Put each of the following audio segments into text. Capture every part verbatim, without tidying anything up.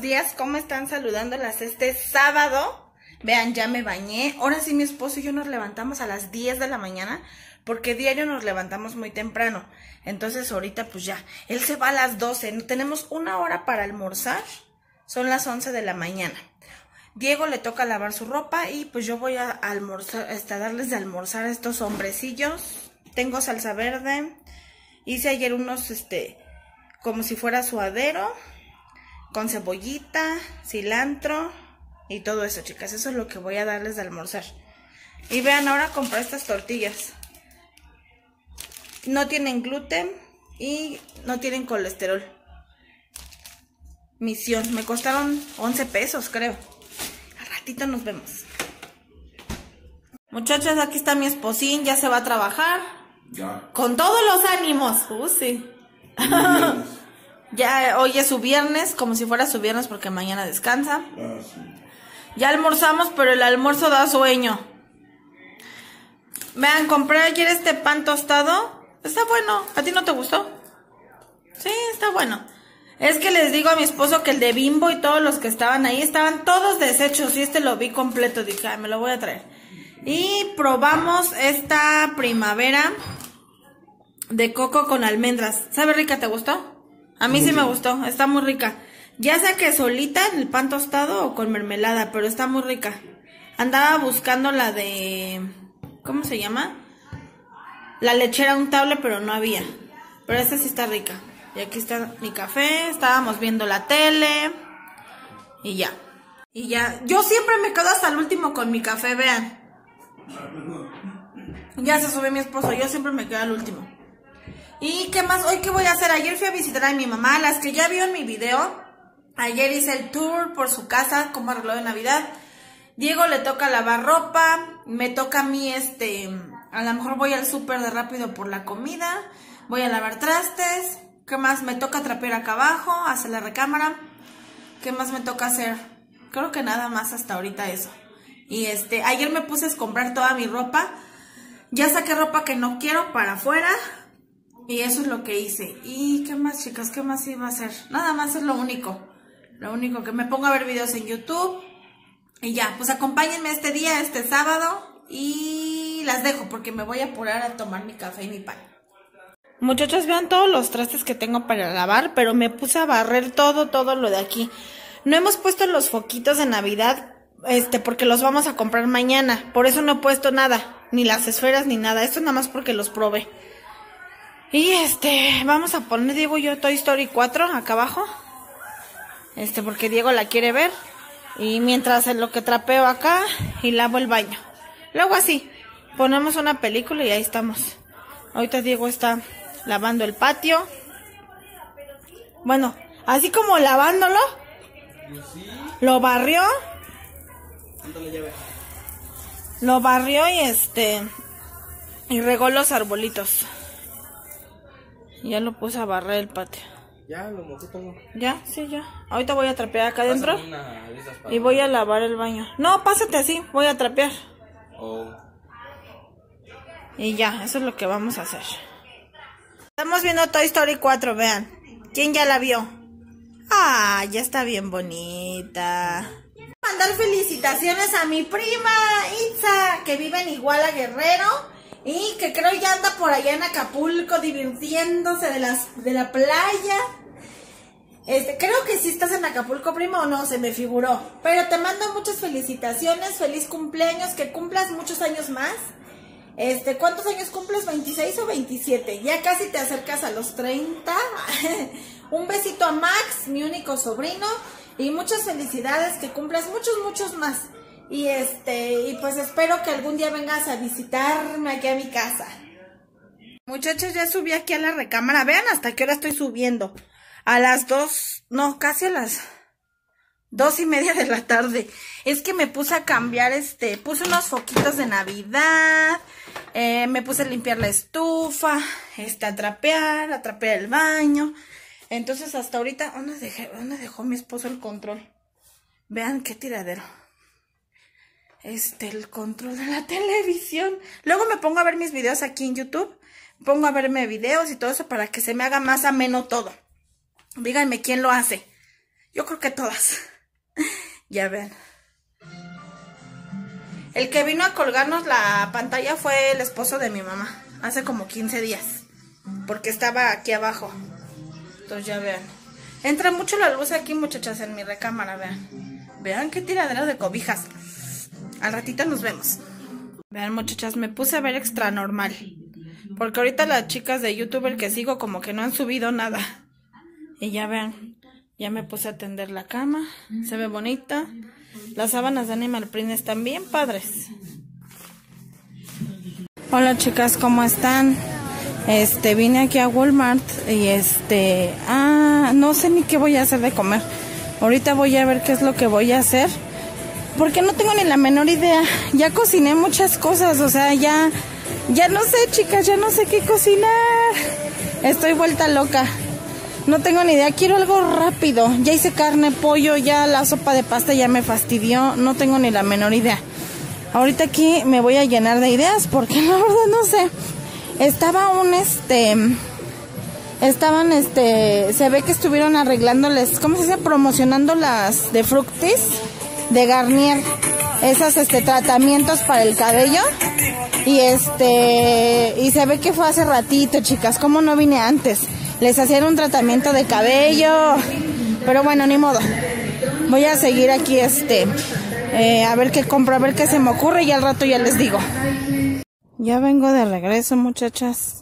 días, ¿cómo están? Saludándolas este sábado. Vean, ya me bañé. Ahora sí mi esposo y yo nos levantamos a las diez de la mañana, porque diario nos levantamos muy temprano. Entonces ahorita pues ya, él se va a las doce. Tenemos una hora para almorzar. Son las once de la mañana. Diego le toca lavar su ropa y pues yo voy a almorzar, este, a darles de almorzar a estos hombrecillos. Tengo salsa verde. Hice ayer unos, este, como si fuera suadero, con cebollita, cilantro y todo eso, chicas. Eso es lo que voy a darles de almorzar. Y vean, ahora compré estas tortillas. No tienen gluten y no tienen colesterol. Misión, me costaron once pesos, creo. Al ratito nos vemos. Muchachos, aquí está mi esposín, ya se va a trabajar. Ya. Con todos los ánimos. Uh, sí. Ya hoy es su viernes, como si fuera su viernes porque mañana descansa. Ah, sí. Ya almorzamos, pero el almuerzo da sueño. Vean, compré ayer este pan tostado. Está bueno. ¿A ti no te gustó? Sí, está bueno. Es que les digo a mi esposo que el de Bimbo y todos los que estaban ahí estaban todos deshechos y este lo vi completo. Dije, ay, me lo voy a traer. Y probamos esta primavera de coco con almendras. ¿Sabe rica? ¿Te gustó? A mí sí me gustó, está muy rica. Ya sea que solita en el pan tostado o con mermelada, pero está muy rica. Andaba buscando la de... ¿cómo se llama? La lechera untable, pero no había. Pero esta sí está rica. Y aquí está mi café, estábamos viendo la tele. Y ya. Y ya. Yo siempre me quedo hasta el último con mi café, vean. Ya se sube mi esposo, yo siempre me quedo al último. ¿Y qué más? ¿Hoy qué voy a hacer? Ayer fui a visitar a mi mamá, las que ya vio en mi video. Ayer hice el tour por su casa, como arregló de Navidad. Diego le toca lavar ropa, me toca a mí, este, a lo mejor voy al súper de rápido por la comida. Voy a lavar trastes. ¿Qué más? Me toca trapear acá abajo, hacer la recámara. ¿Qué más me toca hacer? Creo que nada más hasta ahorita eso. Y este, ayer me puse a comprar toda mi ropa. Ya saqué ropa que no quiero para afuera. Y eso es lo que hice. ¿Y qué más, chicas? ¿Qué más iba a hacer? Nada más es lo único. Lo único que me pongo a ver videos en YouTube. Y ya, pues acompáñenme este día, este sábado. Y las dejo porque me voy a apurar a tomar mi café y mi pan. Muchachos, vean todos los trastes que tengo para lavar. Pero me puse a barrer todo, todo lo de aquí. No hemos puesto los foquitos de Navidad. Este, porque los vamos a comprar mañana. Por eso no he puesto nada. Ni las esferas ni nada. Esto nada más porque los probé. Y este, vamos a poner, Diego y yo, Toy Story cuatro acá abajo. Este, porque Diego la quiere ver. Y mientras en lo que trapeo acá y lavo el baño. Luego así, ponemos una película y ahí estamos. Ahorita Diego está lavando el patio. Bueno, así como lavándolo. Lo barrió. Lo barrió y este, y regó los arbolitos. Ya lo puse a barrer el patio. Ya, lo mojé todo. Ya, sí, ya. Ahorita voy a trapear acá adentro. Y voy a lavar el baño. No, pásate así, voy a trapear. Oh. Y ya, eso es lo que vamos a hacer. Estamos viendo Toy Story cuatro, vean. ¿Quién ya la vio? Ah, ya está bien bonita. Mandar felicitaciones a mi prima Itza, que vive en Iguala, Guerrero. Y que creo ya anda por allá en Acapulco divirtiéndose de, las, de la playa. Este, creo que sí estás en Acapulco, primo, o no, se me figuró. Pero te mando muchas felicitaciones, feliz cumpleaños, que cumplas muchos años más. Este, ¿cuántos años cumples? ¿veintiséis o veintisiete? Ya casi te acercas a los treinta. Un besito a Max, mi único sobrino. Y muchas felicidades, que cumplas muchos, muchos más. Y este, y pues espero que algún día vengas a visitarme aquí a mi casa. Muchachos, ya subí aquí a la recámara. Vean hasta qué hora estoy subiendo. A las dos, no, casi a las dos y media de la tarde. Es que me puse a cambiar, este, puse unos foquitos de Navidad. Eh, me puse a limpiar la estufa, este, a trapear, a trapear el baño. Entonces hasta ahorita, ¿dónde dejé, dónde dejó mi esposo el control? Vean qué tiradero. Este, el control de la televisión. Luego me pongo a ver mis videos aquí en YouTube. Pongo a verme videos y todo eso para que se me haga más ameno todo. Díganme quién lo hace. Yo creo que todas. Ya vean. El que vino a colgarnos la pantalla fue el esposo de mi mamá. Hace como quince días. Porque estaba aquí abajo. Entonces ya vean. Entra mucho la luz aquí, muchachas, en mi recámara, vean. Vean qué tiradero de cobijas. Al ratito nos vemos. Vean, muchachas, me puse a ver Extra Normal. Porque ahorita las chicas de YouTuber que sigo como que no han subido nada. Y ya vean, ya me puse a tender la cama. Se ve bonita. Las sábanas de Animal Print están bien padres. Hola, chicas, ¿cómo están? Este, vine aquí a Walmart y este... Ah, no sé ni qué voy a hacer de comer. Ahorita voy a ver qué es lo que voy a hacer. Porque no tengo ni la menor idea. Ya cociné muchas cosas, o sea, ya... Ya no sé, chicas, ya no sé qué cocinar. Estoy vuelta loca. No tengo ni idea, quiero algo rápido. Ya hice carne, pollo, ya la sopa de pasta ya me fastidió. No tengo ni la menor idea. Ahorita aquí me voy a llenar de ideas porque la verdad no sé. Estaba un este... Estaban este... Se ve que estuvieron arreglándoles... ¿Cómo se dice? Promocionando las de Fructis, de Garnier. Esas este tratamientos para el cabello. Y este... Y se ve que fue hace ratito, chicas. ¿Cómo no vine antes? Les hacían un tratamiento de cabello. Pero bueno, ni modo. Voy a seguir aquí este... Eh, a ver qué compro, a ver qué se me ocurre y al rato ya les digo. Ya vengo de regreso, muchachas.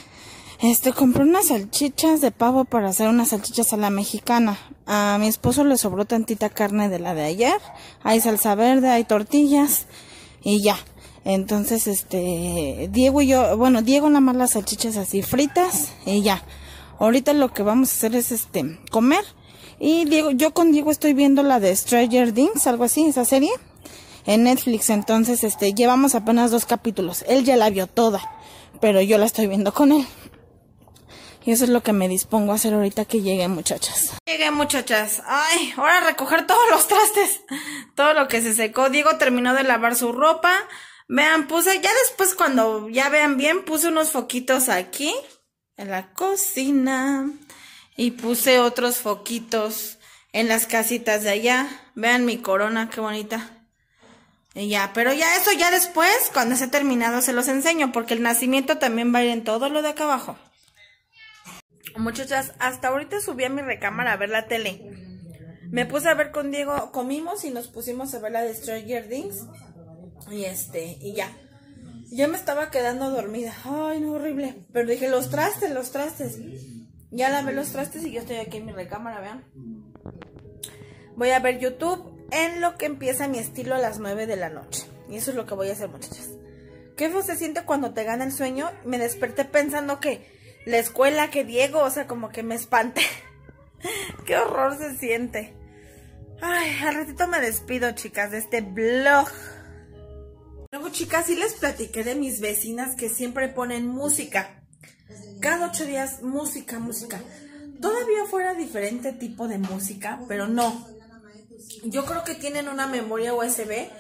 Este, compré unas salchichas de pavo para hacer unas salchichas a la mexicana. A mi esposo le sobró tantita carne de la de ayer. Hay salsa verde, hay tortillas y ya. Entonces, este, Diego y yo, bueno, Diego nada más las salchichas así fritas y ya. Ahorita lo que vamos a hacer es este, comer. Y Diego, yo con Diego estoy viendo la de Stranger Things, algo así, esa serie, en Netflix. Entonces, este, llevamos apenas dos capítulos. Él ya la vio toda, pero yo la estoy viendo con él. Y eso es lo que me dispongo a hacer ahorita que llegue, muchachas. Llegué, muchachas. Ay, ahora a recoger todos los trastes. Todo lo que se secó. Diego terminó de lavar su ropa. Vean, puse, ya después cuando ya vean bien, puse unos foquitos aquí, en la cocina. Y puse otros foquitos en las casitas de allá. Vean mi corona, qué bonita. Y ya, pero ya eso ya después, cuando esté terminado, se los enseño. Porque el nacimiento también va a ir en todo lo de acá abajo. Muchachas, hasta ahorita subí a mi recámara a ver la tele. Me puse a ver con Diego, comimos y nos pusimos a ver la de Stranger Things. Y este, y ya. Ya me estaba quedando dormida. Ay, no, horrible. Pero dije, los trastes, los trastes. Ya lavé los trastes y yo estoy aquí en mi recámara, vean. Voy a ver YouTube en lo que empieza mi estilo a las nueve de la noche. Y eso es lo que voy a hacer, muchachas. ¿Qué feo se siente cuando te gana el sueño? Me desperté pensando que la escuela, que Diego, o sea, como que me espanté. Qué horror se siente. Ay, al ratito me despido, chicas, de este vlog. Luego, chicas, sí les platiqué de mis vecinas que siempre ponen música. Cada ocho días, música, música. Todavía fuera diferente tipo de música, pero no. Yo creo que tienen una memoria U S B.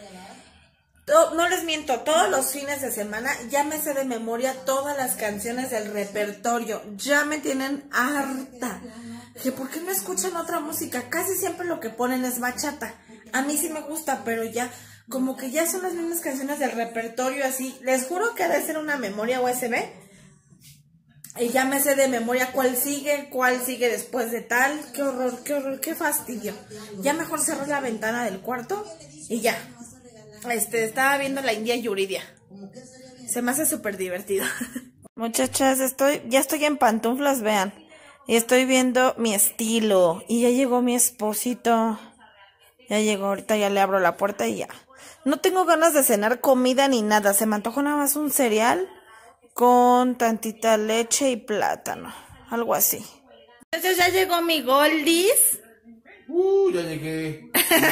No les miento, todos los fines de semana ya me sé de memoria todas las canciones del repertorio. Ya me tienen harta. Que ¿por qué no escuchan otra música? Casi siempre lo que ponen es bachata. A mí sí me gusta, pero ya, como que ya son las mismas canciones del repertorio así. Les juro que ha de ser una memoria U S B. Y ya me sé de memoria cuál sigue, cuál sigue después de tal. Qué horror, qué horror, qué fastidio. Ya mejor cerrar la ventana del cuarto y ya. Este, estaba viendo la India Yuridia. Se me hace súper divertido. Muchachas, estoy, ya estoy en pantuflas, vean. Y estoy viendo mi estilo. Y ya llegó mi esposito. Ya llegó, ahorita ya le abro la puerta y ya. No tengo ganas de cenar comida ni nada. Se me antojó nada más un cereal con tantita leche y plátano. Algo así. Entonces ya llegó mi Goldies. Uh, ya llegué.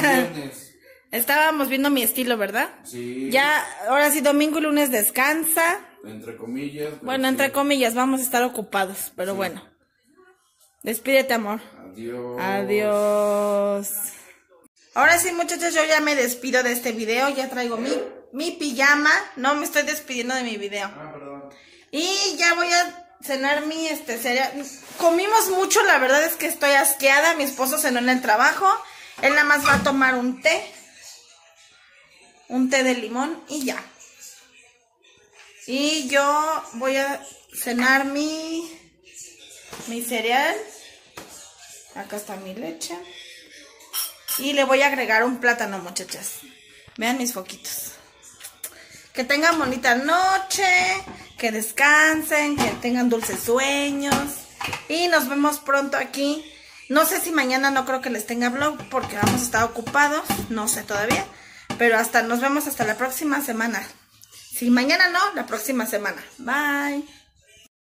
Estábamos viendo mi estilo, ¿verdad? Sí. Ya, ahora sí, domingo y lunes descansa. Entre comillas. Bueno, entre sí. comillas, vamos a estar ocupados, pero sí. Bueno. Despídete, amor. Adiós. Adiós. Ahora sí, muchachos, yo ya me despido de este video. Ya traigo mi, mi pijama. No, me estoy despidiendo de mi video. Ah, perdón. Y ya voy a cenar mi este cereal. Comimos mucho, la verdad es que estoy asqueada. Mi esposo cenó en el trabajo. Él nada más va a tomar un té. Un té de limón y ya. Y yo voy a cenar mi, mi cereal. Acá está mi leche. Y le voy a agregar un plátano, muchachas. Vean mis foquitos. Que tengan bonita noche, que descansen, que tengan dulces sueños. Y nos vemos pronto aquí. No sé si mañana, no creo que les tenga vlog porque vamos a estar ocupados. No sé todavía. Pero hasta nos vemos hasta la próxima semana. Si mañana no, la próxima semana. Bye.